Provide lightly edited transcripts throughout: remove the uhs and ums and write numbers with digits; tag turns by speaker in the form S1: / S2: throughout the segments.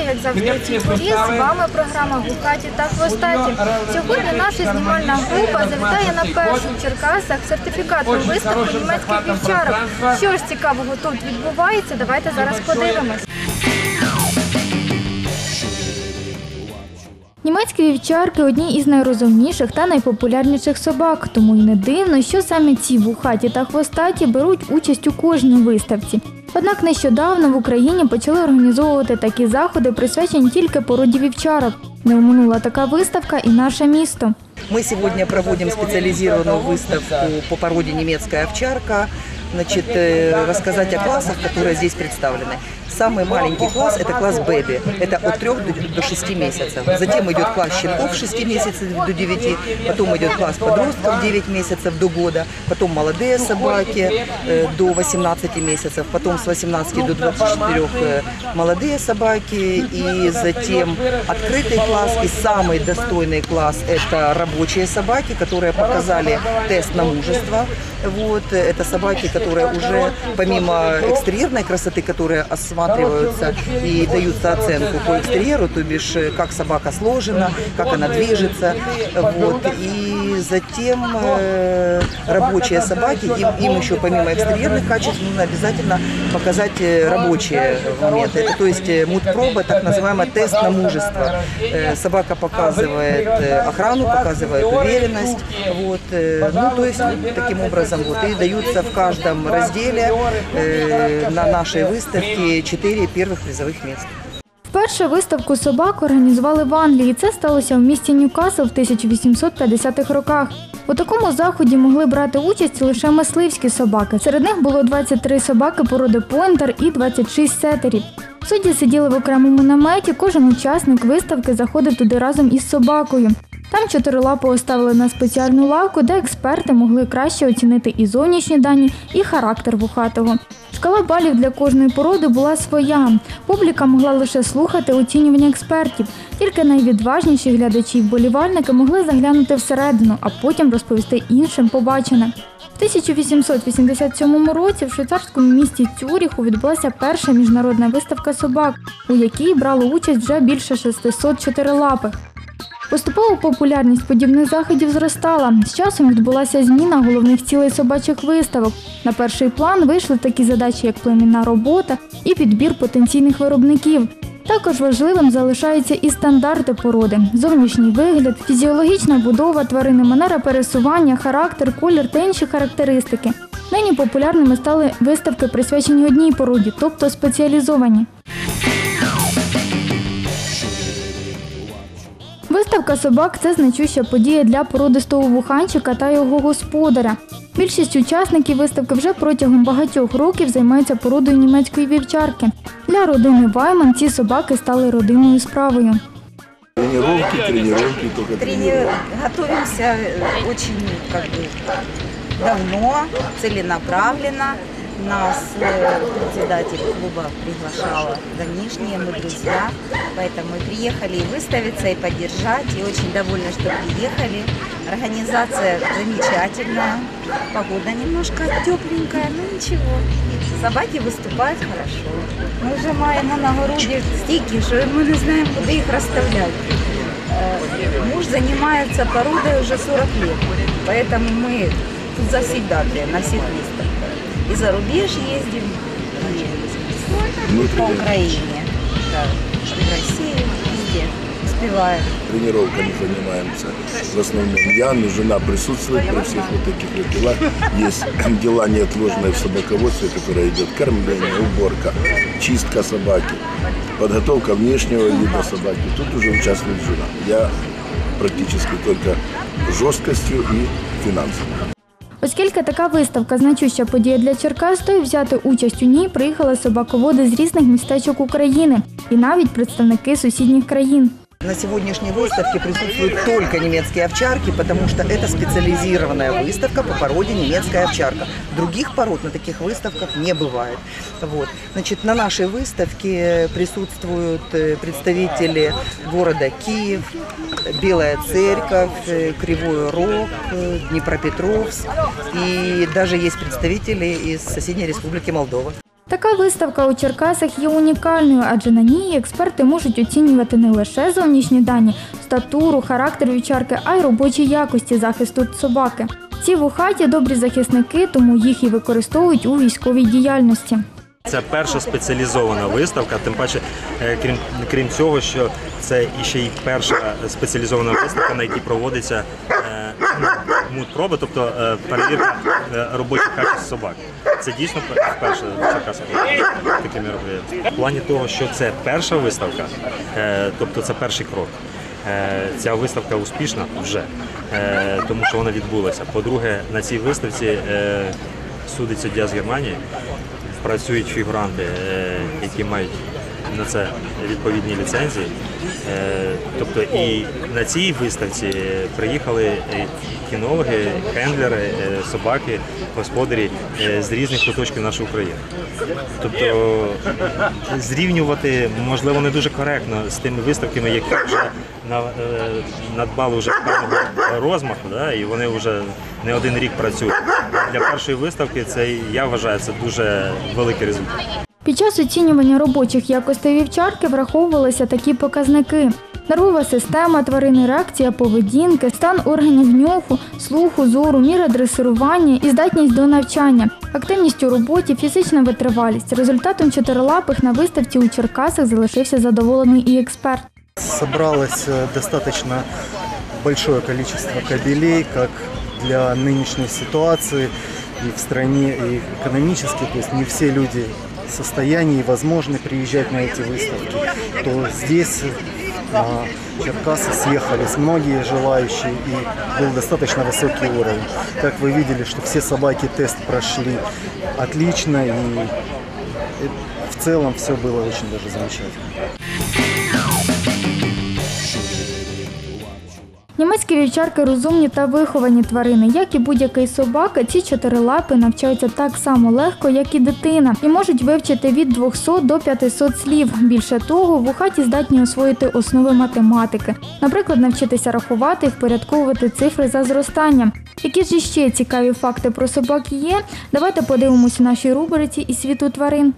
S1: як завжди, Ціпорі. З вами програма «Гукаті та хвостаті». Сьогодні наша знімальна група завітає на першу в Черкасах сертифікатну виставку німецьких вівчарок. Що ж цікавого тут відбувається, давайте зараз подивимось. Німецькі вівчарки – одні із найрозумніших та найпопулярніших собак, тому й не дивно, що саме ці вухаті та хвостаті беруть участь у кожній виставці. Однак нещодавно в Україні почали організовувати такі заходи, присвячені тільки породі вівчарок. Не оминула така виставка і наше місто.
S2: Мы сегодня проводим специализированную выставку по породе немецкая овчарка. Рассказать о классах, которые здесь представлены. Самый маленький класс – это класс Бэби. Это от 3 до 6 месяцев. Затем идет класс щенков 6 месяцев до 9. Потом идет класс подростков 9 месяцев до года. Потом молодые собаки до 18 месяцев. Потом с 18 до 24 молодые собаки. И затем открытый класс и самый достойный класс – это рабочие собаки, которые показали тест на мужество. Это собаки, которые уже помимо экстерьерной красоты, которые осматриваются и даются оценку по экстерьеру, то бишь как собака сложена, как она движется. И затем рабочие собаки, им еще помимо экстерьерных качеств нужно обязательно показать рабочие моменты. То есть мут-проба, так называемый тест на мужество. Собака показывает охрану, показывает уверенность. То есть таким образом и даются в каждом разделе на нашей выставке 4 первых призовых мест.
S1: Вперше виставку собак організували в Англії. Це сталося в місті Ньюкасл в 1850-х роках. У такому заході могли брати участь лише мисливські собаки. Серед них було 23 собаки породи пойнтер і 26 сетерів. Судді сиділи в окремому наметі, кожен учасник виставки заходив туди разом із собакою. Там чотирилапого ставили на спеціальну лавку, де експерти могли краще оцінити і зовнішні дані, і характер вухатого. Шкала балів для кожної породи була своя. Публіка могла лише слухати оцінювання експертів. Тільки найвідважніші глядачі й вболівальники могли заглянути всередину, а потім розповісти іншим побачене. В 1887 році в швейцарському місті Цюріху відбулася перша міжнародна виставка собак, у якій брало участь вже більше 600 чотирилапих. Поступово популярність подібних заходів зростала. З часом відбулася зміна головних цілей собачих виставок. На перший план вийшли такі задачі, як племінна робота і підбір потенційних виробників. Також важливим залишаються і стандарти породи – зовнішній вигляд, фізіологічна будова тварини, манера пересування, характер, колір та інші характеристики. Нині популярними стали виставки, присвячені одній породі, тобто спеціалізовані. Виставка собак – це значуща подія для породистого вуханчика та його господаря. Більшість учасників виставки вже протягом багатьох років займаються породою німецької вівчарки. Для родини Вайман ці собаки стали родинною справою.
S2: Тренировки. Готовимся очень давно, целенаправленно. Нас председатель клуба приглашала давнишние, мы друзья, поэтому мы приехали и выставиться, и поддержать, и очень довольны, что приехали. Организация замечательная, погода немножко тепленькая, но ничего. Собаки выступают хорошо. Мы сжимаем на огороде стики, что мы не знаем, куда их расставлять. Муж занимается породой уже 40 лет, поэтому мы тут завсегдатые на всех выставках. И за рубеж ездим, по Украине, в России, везде успеваем.
S3: Тренировками занимаемся. В основном я, но жена присутствует при всех вот таких вот делах. Есть дела неотложные в собаководстве, которое идет кормление, уборка, чистка собаки, подготовка внешнего вида собаки. Тут уже участвует жена. Я практически только жесткостью и финансами.
S1: Оскільки така виставка – значуща подія для Черкас, то й взяти участь у ній приїхали собаководи з різних містечок України і навіть представники сусідніх країн.
S2: На сегодняшней выставке присутствуют только немецкие овчарки, потому что это специализированная выставка по породе немецкая овчарка. Других пород на таких выставках не бывает. На нашей выставке присутствуют представители города Киев, Белая Церковь, Кривой Рог, Днепропетровск и даже есть представители из соседней республики Молдова.
S1: Така виставка у Черкасах є унікальною, адже на ній експерти можуть оцінювати не лише зовнішні дані, статуру, характер вівчарки, а й робочі якості захисту собаки. Ці вухаті – добрі захисники, тому їх і використовують у військовій діяльності.
S4: Це перша спеціалізована виставка, тим паче, крім цього, що це іще й перша спеціалізована виставка, на якій проводиться мут-проби, тобто перевірка робочих качеств собак. Це дійсно вперше в Черкасах таке мероприятие. В плані того, що це перша виставка, тобто це перший крок. Ця виставка успішна вже, тому що вона відбулася. По-друге, на цій виставці судить суддя з Германії, працюють фігуранти, які мають на це відповідні ліцензії. Тобто і на цій виставці приїхали кінологи, хендлери, собаки, господарі з різних куточків нашої України. Тобто зрівнювати, можливо, не дуже коректно з тими виставками, які вже надбали вже певного розмаху, да, і вони вже не один рік працюють. Для першої виставки це, я вважаю, це дуже великий результат.
S1: Під час оцінювання робочих якостей вівчарки враховувалися такі показники: нервова система тварини, реакція поведінки, стан органів нюху, слуху, зору, міра дресирування і здатність до навчання, активність у роботі, фізична витривалість. Результатом чотирилапих на виставці у Черкасах залишився задоволений і експерт.
S5: Собралось достаточно большое количество кобелей, как для нынешней ситуации и в стране, и экономически. То есть не все люди в состоянии и возможны приезжать на эти выставки. То здесь в Черкасы съехались многие желающие, и был достаточно высокий уровень. Как вы видели, что все собаки тест прошли отлично, и в целом все было очень даже замечательно.
S1: Німецькі вівчарки розумні та виховані тварини. Як і будь-який собака, ці чотирилапи навчаються так само легко, як і дитина, і можуть вивчити від 200 до 500 слів. Більше того, вухаті здатні освоїти основи математики. Наприклад, навчитися рахувати і впорядковувати цифри за зростанням. Які ж іще цікаві факти про собак є? Давайте подивимося в нашій рубриці «Із світу тварин».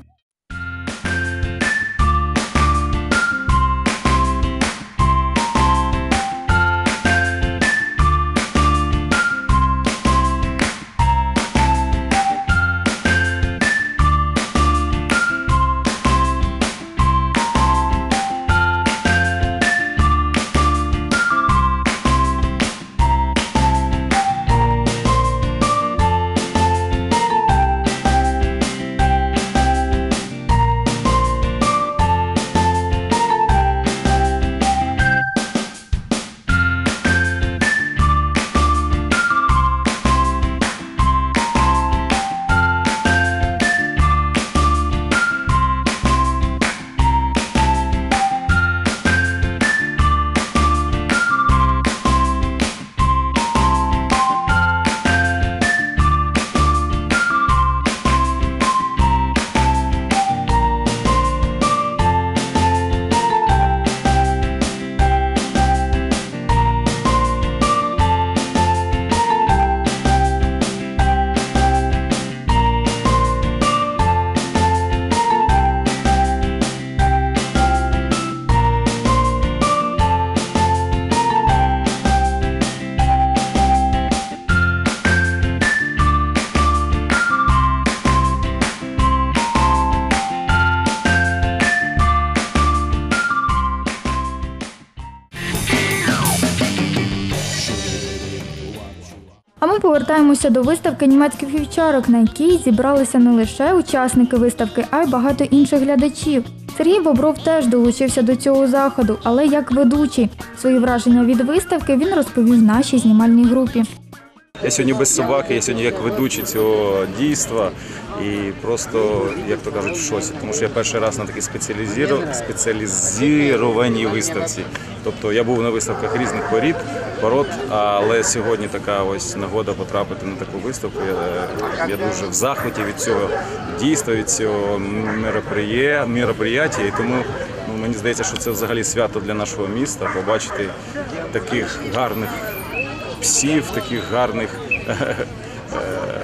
S1: А ми повертаємося до виставки німецьких вівчарок, на якій зібралися не лише учасники виставки, а й багато інших глядачів. Сергій Бобров теж долучився до цього заходу, але як ведучий. Свої враження від виставки він розповів нашій знімальній групі.
S6: Я сьогодні без собаки, я сьогодні як ведучий цього дійства і просто, як то кажуть, в шоці, тому що я перший раз на такій спеціалізованій виставці. Тобто я був на виставках різних пород, але сьогодні така ось нагода потрапити на таку виставку. Я дуже в захваті від цього дійства, від цього мероприятия, і тому мені здається, що це взагалі свято для нашого міста, побачити таких гарних псів, таких гарних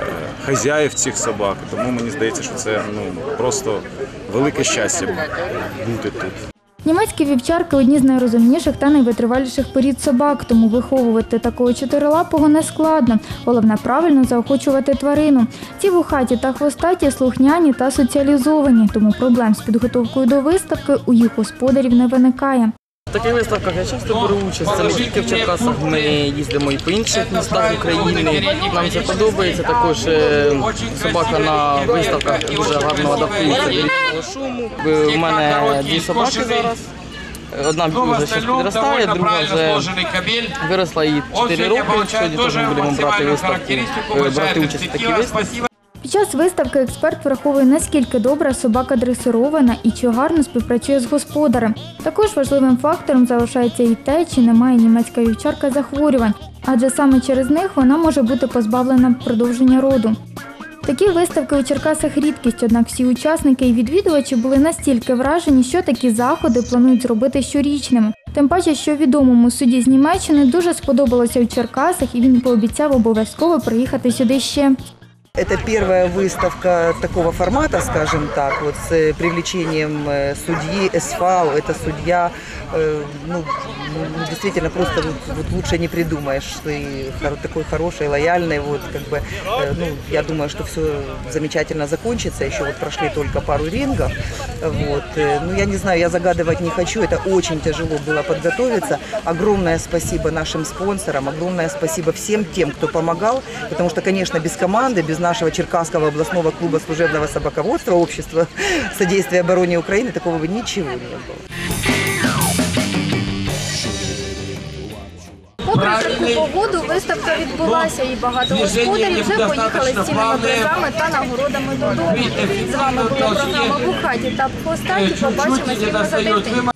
S6: хазяїв цих собак. Тому мені здається, що це просто велике щастя бути тут.
S1: Німецькі вівчарки – одні з найрозумніших та найвитриваліших порід собак, тому виховувати такого чотирилапого не складно. Головне – правильно заохочувати тварину. Ці вухаті та хвостаті слухняні та соціалізовані, тому проблем з підготовкою до виставки у їх господарів не виникає.
S7: В таких виставках я часто беру участь, це не тільки в Черкасах, ми їздимо і по інших містах України. Нам це подобається, також собака на виставках дуже гарно адаптується до різного шуму. У мене 2 собаки зараз. Одна вже щось підростає, друга вже виросла, їй 4 роки. Сьогодні теж ми будемо брати участь в такій виставці.
S1: Під час виставки експерт враховує, наскільки добре собака дресирована і чи гарно співпрацює з господарем. Також важливим фактором залишається і те, чи немає німецька вівчарка захворювань, адже саме через них вона може бути позбавлена продовження роду. Такі виставки у Черкасах – рідкість, однак всі учасники і відвідувачі були настільки вражені, що такі заходи планують зробити щорічними. Тим паче, що відомому судді з Німеччини дуже сподобалося у Черкасах і він пообіцяв обов'язково приїхати сюди ще.
S2: Это первая выставка такого формата, скажем так, вот с привлечением судьи СФАУ. Это судья, действительно просто вот лучше не придумаешь, что и такой хороший, лояльный. Вот, как бы, я думаю, что все замечательно закончится. Еще вот прошли только пару рингов. Вот. Я не знаю, я загадывать не хочу. Это очень тяжело было подготовиться. Огромное спасибо нашим спонсорам, огромное спасибо всем тем, кто помогал. Потому что, конечно, без команды, без нашего Черкасского областного клуба служебного собаководства, общества содействия обороне Украины, такого бы ничего не было.
S1: Попри таку погоду, виставка відбулася і багато господарів вже поїхали з цінними призами та нагородами додому. З вами була програма «Вухаті та хвостаті». Побачимось рівно за тиждень.